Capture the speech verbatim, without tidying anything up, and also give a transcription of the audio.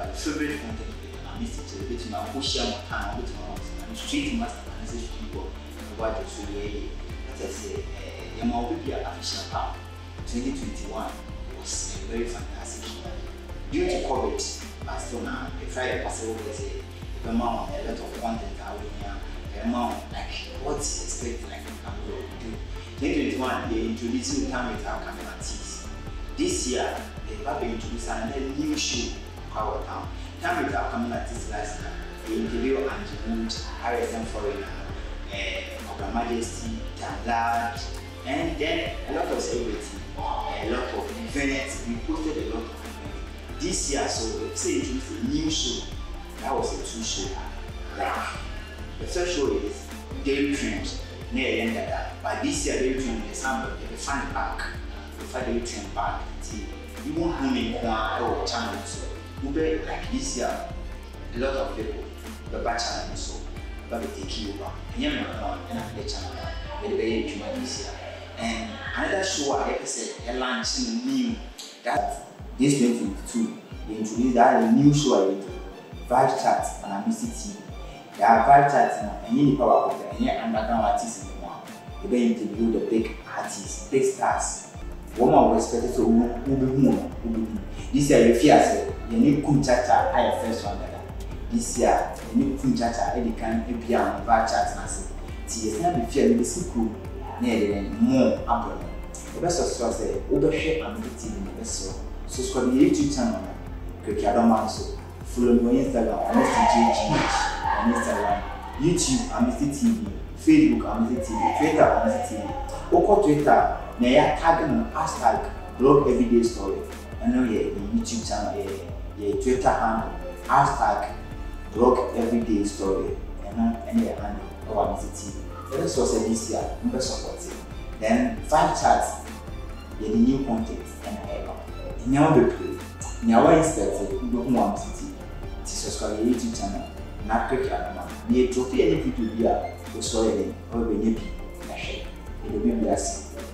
about favorite content with AMISTY T V, which my social account, which my street master message people about the Suye. As I say, Yama will be an official power. twenty twenty-one was a very fantastic year. Due to COVID, but still now, the Friday possible was a amount a lot of content out here, the amount like what's expected like I'm going to do. twenty twenty-one, they introduced new time with our camera teams. This year, they have introduced another new show called Town. Time with our camera teams last year, they interviewed Angie Wood, R S M Foreigner, Her Majesty, Lad, and then a lot of celebrities, a lot of events. We posted a lot of events. This year, so let's say introduced a new show. That was a two show. Like, the first show is Daily Trends. Near the end but this year Daily Trend is something the fan back. The fan Daily Trend back. You won't know me or channel so. Ube like this year, a lot of people the back channel so but they take you over. And you're not and the channel with the very this year. And another show I ever said a launching new that this twenty twenty-two they introduced that a new show I did. V I B Z CHATT on AMISTY T V. There are V I B Z CHATT now, and you power of and yet underground artists in the one. They be interview the big artists, big stars. Woman was expected to who this year you fear say you need kum chacha I first one that. This year you need kum chacha I can appear on V I B Z CHATT and say T is not be fear you be cool near the more abroad. The best of source say overshare AMISTY T V the best so subscribe to the YouTube channel. Click on so follow me on Instagram amistytvbizz on Instagram, YouTube AMISTY T V, Facebook AMISTY T V, Twitter AMISTY T V. Oko Twitter, na ya tag no hashtag blog everyday story. And now yeah, YouTube channel, yeah, yeah, Twitter handle hashtag blog everyday story. And now any handle of AMISTY T V. Let us also this year, number support it. Then V I B Z CHATT, yeah, the new content and I have. And now we play. Now I expect it. We go to AMISTY T V. To subscribe to YouTube channel. Not quick animal. The trophy any people here was sorry, or be nippy. It will be blessed.